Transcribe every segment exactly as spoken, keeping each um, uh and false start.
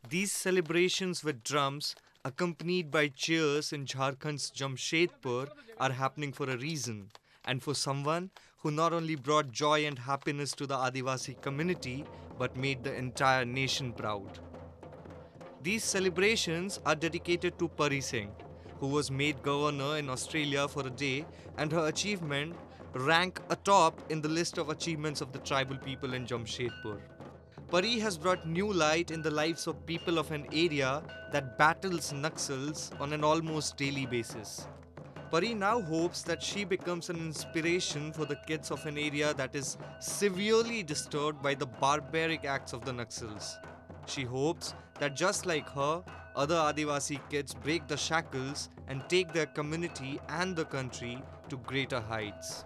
These celebrations with drums, accompanied by cheers in Jharkhand's Jamshedpur, are happening for a reason, and for someone who not only brought joy and happiness to the Adivasi community but made the entire nation proud. These celebrations are dedicated to Pari Singh, who was made governor in Australia for a day, and her achievement rank atop in the list of achievements of the tribal people in Jamshedpur. Pari has brought new light in the lives of people of an area that battles Naxals on an almost daily basis. Pari now hopes that she becomes an inspiration for the kids of an area that is severely disturbed by the barbaric acts of the Naxals. She hopes that just like her, other Adivasi kids break the shackles and take their community and the country to greater heights.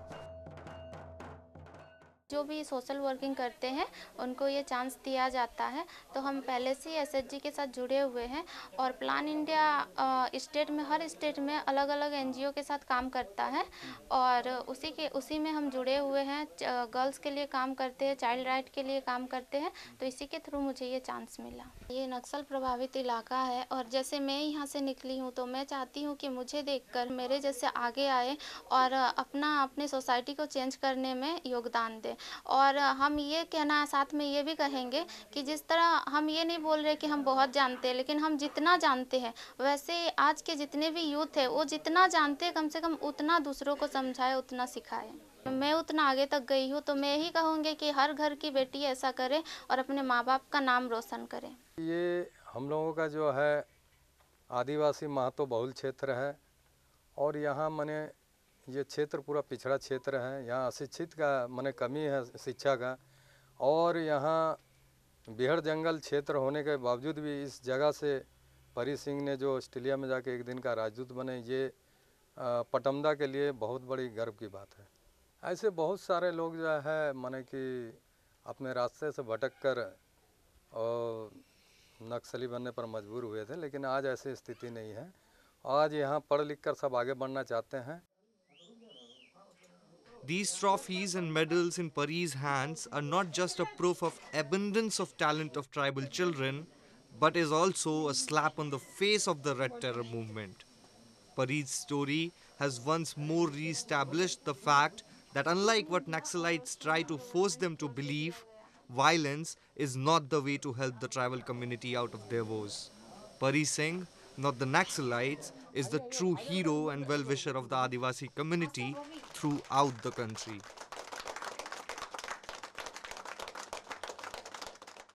जो भी social working करते हैं उनको ये chance दिया जाता है, तो हम पहले से ही एसएचजी के साथ जुड़े हुए हैं और प्लान इंडिया स्टेट में हर स्टेट में अलग अलग एनजीओ के साथ काम करता है और उसी के उसी में हम जुड़े हुए हैं। गर्ल्स के लिए काम करते हैं, चाइल्ड राइट के लिए काम करते हैं, तो इसी के थ्रू मुझे ये चांस मिला। ये नक्सल प्रभावित इलाका है और जैसे मैं यहाँ से निकली हूँ तो मैं चाहती हूँ कि मुझे देखकर मेरे जैसे आगे आए और अपना अपने सोसाइटी को चेंज करने में योगदान दें। और हम ये कहना साथ में ये भी कहेंगे कि जिस तरह हम ये नहीं बोल रहे कि हम बहुत जानते हैं, लेकिन हम जितना जानते हैं वैसे आज के जितने भी यूथ है वो जितना जानते हैं कम से कम उतना दूसरों को समझाए, उतना सिखाए। मैं उतना आगे तक गई हूँ तो मैं यही कहूँगी कि हर घर की बेटी ऐसा करे और अपने माँ बाप का नाम रोशन करे। ये हम लोगों का जो है आदिवासी महत्व बहुल क्षेत्र है और यहाँ मने ये क्षेत्र पूरा पिछड़ा क्षेत्र है। यहाँ अशिक्षित का मने कमी है शिक्षा का, और यहाँ बिहड़ जंगल क्षेत्र होने के बावजूद भी इस जगह से परी सिंह ने जो ऑस्ट्रेलिया में जाके एक दिन का राजदूत बने, ये पटमदा के लिए बहुत बड़ी गर्व की बात है। ऐसे बहुत सारे लोग जो है माने कि अपने रास्ते से भटक कर और नक्सली बनने पर मजबूर हुए थे, लेकिन आज ऐसी स्थिति नहीं है। आज यहाँ पढ़ लिख कर सब आगे बढ़ना चाहते हैं। These trophies and medals in Pari's hands are not just a proof of abundance of talent of tribal children, but is also a slap on the face of the Red Terror movement. Pari's story has once more re-established the fact that unlike what Naxalites try to force them to believe, violence is not the way to help the tribal community out of their woes. Pari Singh, not the Naxalites, is the true hero and well-wisher of the Adivasi community throughout the country.